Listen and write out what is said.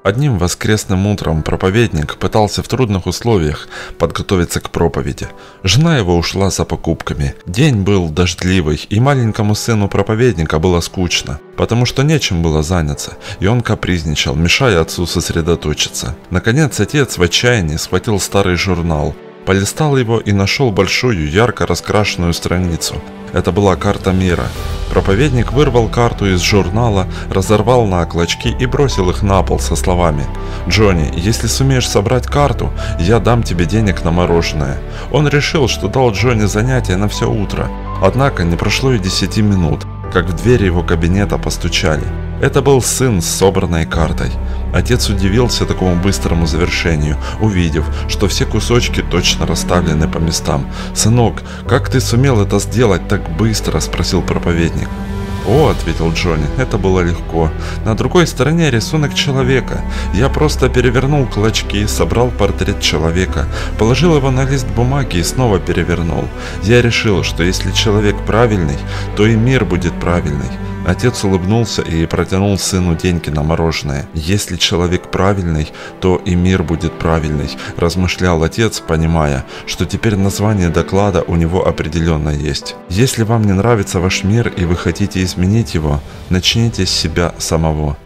Одним воскресным утром проповедник пытался в трудных условиях подготовиться к проповеди. Жена его ушла за покупками. День был дождливый, и маленькому сыну проповедника было скучно, потому что нечем было заняться, и он капризничал, мешая отцу сосредоточиться. Наконец отец в отчаянии схватил старый журнал, полистал его и нашел большую, ярко раскрашенную страницу. Это была карта мира. Проповедник вырвал карту из журнала, разорвал на клочки и бросил их на пол со словами: «Джонни, если сумеешь собрать карту, я дам тебе денег на мороженое». Он решил, что дал Джонни занятие на все утро. Однако не прошло и 10 минут, как в двери его кабинета постучали. Это был сын с собранной картой. Отец удивился такому быстрому завершению, увидев, что все кусочки точно расставлены по местам. «Сынок, как ты сумел это сделать так быстро?» – спросил проповедник. «О», – ответил Джонни, – «это было легко. На другой стороне рисунок человека. Я просто перевернул клочки, собрал портрет человека, положил его на лист бумаги и снова перевернул. Я решил, что если человек правильный, то и мир будет правильный». Отец улыбнулся и протянул сыну деньги на мороженое. «Если человек правильный, то и мир будет правильный», – размышлял отец, понимая, что теперь название доклада у него определенно есть. Если вам не нравится ваш мир и вы хотите изменить его, начните с себя самого.